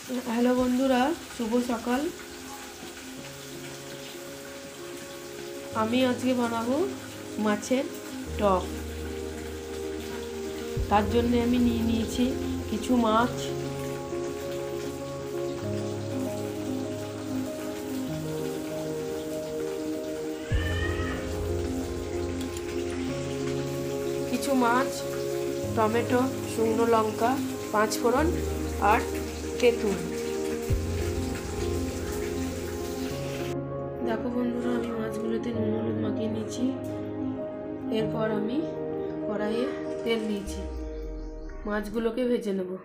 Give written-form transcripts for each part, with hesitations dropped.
Hello বন্ধুরা, শুভ সকাল। আমি আজকে বানাবো মাছের টক। তার জন্য আমি নিয়ে নিয়েছি কিছু মাছ, টমেটো, শুকনো লঙ্কা, পাঁচফোড়ন আর তেঁতুল। দেখো বন্ধুরা, আমি মাছগুলোতে নুন হলুদ মাখিয়ে নিয়েছি। এরপর আমি কড়াইয়ে তেল নিয়েছি, মাছগুলোকে ভেজে নেব।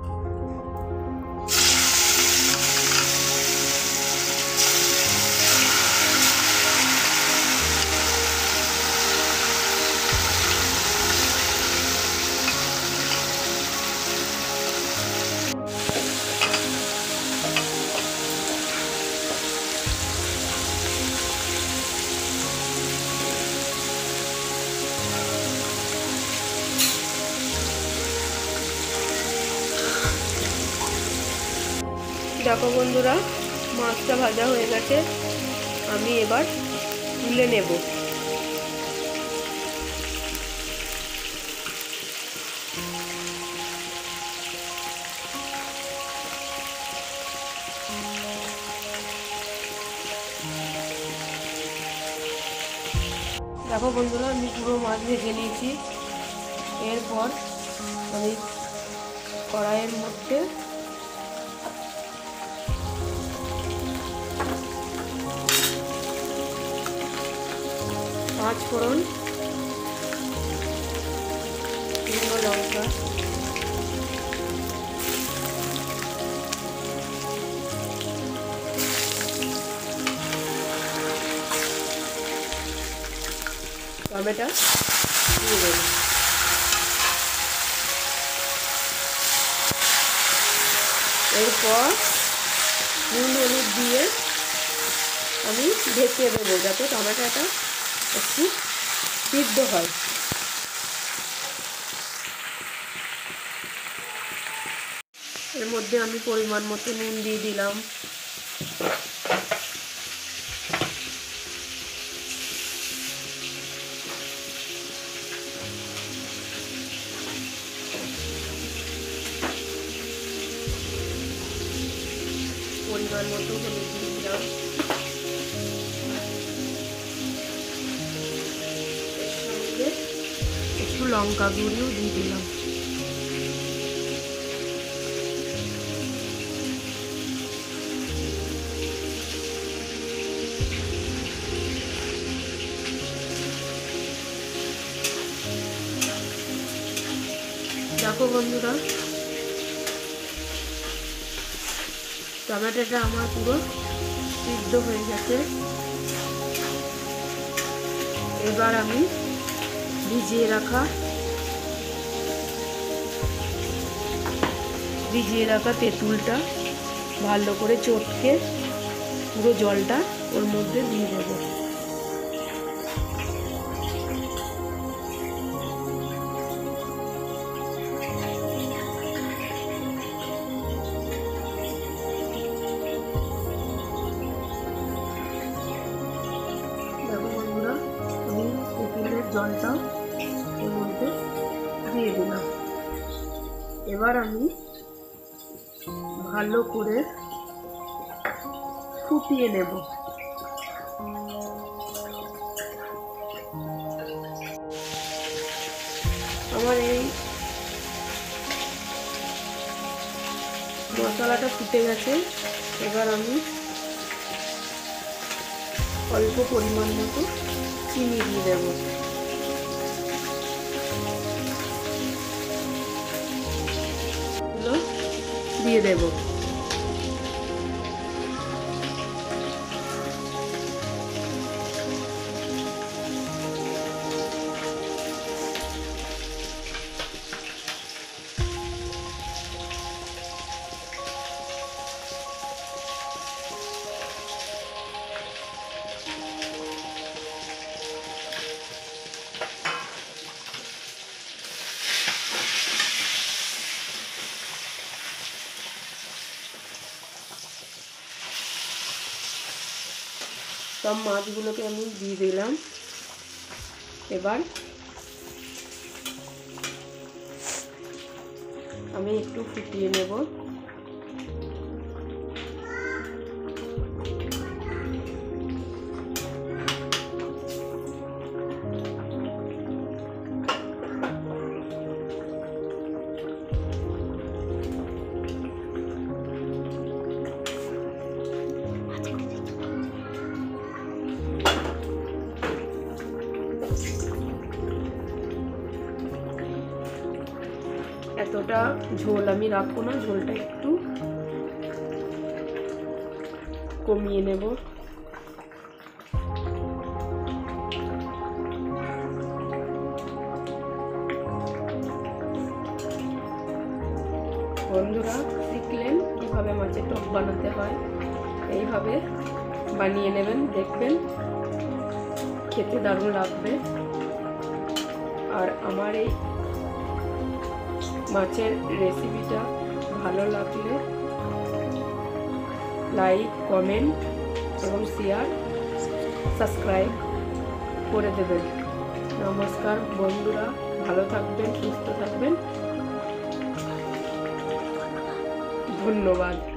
দেখো বন্ধুরা, মাছটা ভাজা হয়ে গেছে। আমি এবার তুলে নেব। দেখো বন্ধুরা, আমি পুরো মাছ ভেজে নিয়েছি। এরপর আমি কড়াইয়ের মধ্যে পাঁচফোড়ন, শুকনো লঙ্কা, টমেটো দিয়ে দেব। এরপর নুন হলুদ দিয়ে আমি ঢেকে দেবো যাতে টমেটোটা একটু সিদ্ধ হয়। এর মধ্যে আমি পরিমাণ মতো নুন দিয়ে দিলাম। পরিমাণ মতো হলুদ দিয়ে দিলাম। এর সঙ্গে একটু লঙ্কা গুঁড়িও দিয়ে দিলাম। দেখো বন্ধুরা, টমেটোটা আমার পুরো সিদ্ধ হয়ে গেছে। এবার আমি ভিজিয়ে রাখা তেঁতুলটা ভালো করে চটকে পুরো জলটা ওর মধ্যে দিয়ে দেবো। জলটা এর মধ্যে দিয়ে দিলাম। এবার আমি ভালো করে ফুটিয়ে নেব। আমার এই মশলাটা ফুটে গেছে। এবার আমি অল্প পরিমাণ মতো চিনি দিয়ে দেবো। দিয়ে দেব। সব মাছগুলোকে আমি দিয়ে দিলাম। এবার আমি একটু ফুটিয়ে নেব। এতটা ঝোল আমি রাখবো না, ঝোলটা একটু কমিয়ে নেব। বন্ধুরা শিখলেন কিভাবে মাছের টক বানাতে হয়, এইভাবে বানিয়ে নেবেন, দেখবেন খেতে দারুণ লাগবে। আর আমার এই মাছের রেসিপিটা ভালো লাগলে লাইক, কমেন্ট এবং শেয়ার, সাবস্ক্রাইব করে দেবেন। নমস্কার বন্ধুরা, ভালো থাকবেন, সুস্থ থাকবেন, ধন্যবাদ।